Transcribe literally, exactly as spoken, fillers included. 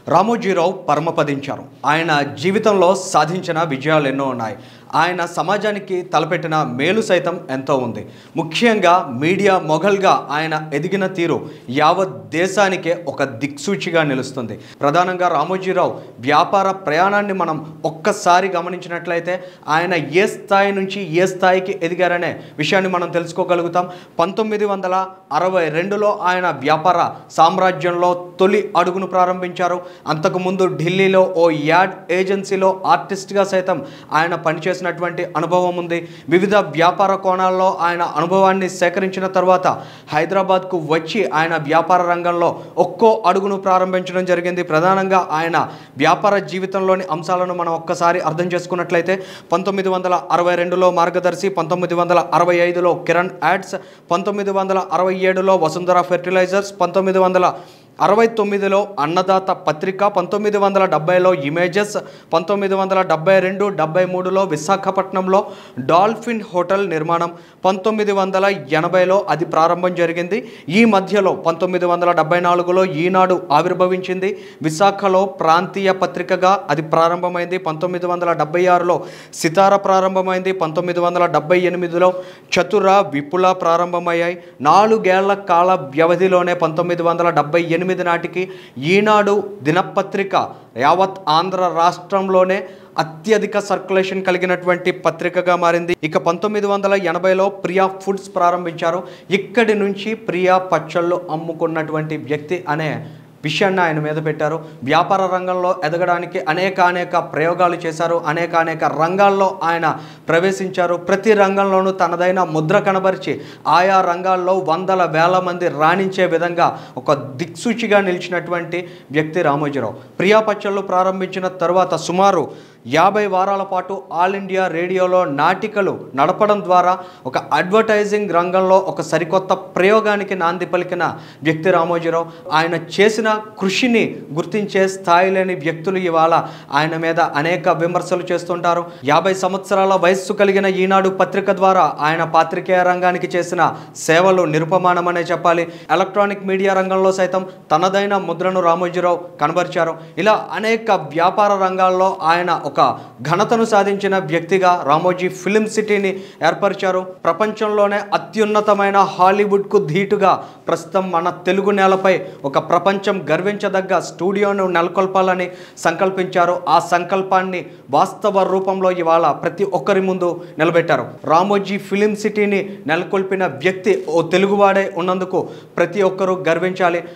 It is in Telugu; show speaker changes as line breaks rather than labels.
రామోజీరావు పరమపదించారు. ఆయన జీవితంలో సాధించిన విజయాలు ఎన్నో ఉన్నాయి. ఆయన సమాజానికి తలపెట్టిన మేలు సైతం ఎంతో ఉంది. ముఖ్యంగా మీడియా మొఘల్గా ఆయన ఎదిగిన తీరు యావత్ దేశానికే ఒక దిక్సూచిగా నిలుస్తుంది. ప్రధానంగా రామోజీరావు వ్యాపార ప్రయాణాన్ని మనం ఒక్కసారి గమనించినట్లయితే ఆయన ఏ స్థాయి నుంచి ఏ స్థాయికి ఎదిగారనే విషయాన్ని మనం తెలుసుకోగలుగుతాం. పంతొమ్మిది వందల అరవై రెండులో ఆయన వ్యాపార సామ్రాజ్యంలో తొలి అడుగును ప్రారంభించారు. అంతకుముందు ఢిల్లీలో ఓ యాడ్ ఏజెన్సీలో ఆర్టిస్ట్గా సైతం ఆయన పనిచేసినటువంటి అనుభవం ఉంది. వివిధ వ్యాపార కోణాల్లో ఆయన అనుభవాన్ని సేకరించిన తర్వాత హైదరాబాద్కు వచ్చి ఆయన వ్యాపార రంగంలో ఒక్కో అడుగును ప్రారంభించడం జరిగింది. ప్రధానంగా ఆయన వ్యాపార జీవితంలోని అంశాలను మనం ఒక్కసారి అర్థం చేసుకున్నట్లయితే పంతొమ్మిది వందల అరవై రెండులో మార్గదర్శి, పంతొమ్మిది వందల అరవై ఐదులో కిరణ్ యాడ్స్, పంతొమ్మిది వందల అరవై ఏడులో వసుంధర ఫెర్టిలైజర్స్, పంతొమ్మిది వందల అరవై తొమ్మిదిలో అన్నదాత పత్రిక, పంతొమ్మిది వందల డెబ్బైలో ఇమేజెస్, పంతొమ్మిది వందల డెబ్బై రెండు డెబ్బై మూడులో విశాఖపట్నంలో డాల్ఫిన్ హోటల్ నిర్మాణం, పంతొమ్మిది వందల ఎనభైలో అది ప్రారంభం జరిగింది. ఈ మధ్యలో పంతొమ్మిది వందల డెబ్బై నాలుగులో ఈనాడు ఆవిర్భవించింది. విశాఖలో ప్రాంతీయ పత్రికగా అది ప్రారంభమైంది. పంతొమ్మిది వందల డెబ్బై ఆరులో సితార ప్రారంభమైంది. పంతొమ్మిది వందల డెబ్బై ఎనిమిదిలో చతుర, విపుల ప్రారంభమయ్యాయి. నాలుగేళ్ల కాల వ్యవధిలోనే పంతొమ్మిది వందల డెబ్బై ఎనిమిది నాటికి ఈనాడు దినపత్రిక యావత్ ఆంధ్ర రాష్ట్రంలోనే అత్యధిక సర్క్యులేషన్ కలిగినటువంటి పత్రికగా మారింది. ఇక పంతొమ్మిది వందల ఎనభైలో ప్రియా ఫుడ్స్ ప్రారంభించారు. ఇక్కడి నుంచి ప్రియా పచ్చళ్ళు అమ్ముకున్నటువంటి వ్యక్తి అనే విషయాన్ని ఆయన మీద పెట్టారు. వ్యాపార రంగంలో ఎదగడానికి అనేక అనేక ప్రయోగాలు చేశారు. అనేక అనేక రంగాల్లో ఆయన ప్రవేశించారు. ప్రతి రంగంలోనూ తనదైన ముద్ర కనబరిచి ఆయా రంగాల్లో వందల వేల మంది రాణించే విధంగా ఒక దిక్సూచిగా నిలిచినటువంటి వ్యక్తి రామోజీరావు. ప్రియా పచ్చళ్ళు ప్రారంభించిన తర్వాత సుమారు యాభై వారాల పాటు ఆల్ ఇండియా రేడియోలో నాటికలు నడపడం ద్వారా ఒక అడ్వర్టైజింగ్ రంగంలో ఒక సరికొత్త ప్రయోగానికి నాంది పలికిన వ్యక్తి రామోజీరావు. ఆయన చేసిన కృషిని గుర్తించే స్థాయి లేని వ్యక్తులు ఇవాళ ఆయన మీద అనేక విమర్శలు చేస్తుంటారు. యాభై సంవత్సరాల వయస్సు కలిగిన ఈనాడు పత్రిక ద్వారా ఆయన పాత్రికేయ రంగానికి చేసిన సేవలు నిరుపమానమనే చెప్పాలి. ఎలక్ట్రానిక్ మీడియా రంగంలో సైతం తనదైన ముద్రను రామోజీరావు కనబరిచారు. ఇలా అనేక వ్యాపార రంగాల్లో ఆయన ఒక ఘనతను సాధించిన వ్యక్తిగా రామోజీ ఫిలిం సిటీని ఏర్పరిచారు. ప్రపంచంలోనే అత్యున్నతమైన హాలీవుడ్కు ధీటుగా ప్రస్తుతం మన తెలుగు నేలపై ఒక ప్రపంచం గర్వించదగ్గ స్టూడియోను నెలకొల్పాలని సంకల్పించారు. ఆ సంకల్పాన్ని వాస్తవ రూపంలో ఇవాళ ప్రతి ఒక్కరి ముందు నిలబెట్టారు. రామోజీ ఫిలిం సిటీని నెలకొల్పిన వ్యక్తి ఓ తెలుగువాడే ఉన్నందుకు ప్రతి ఒక్కరూ గర్వించాలి.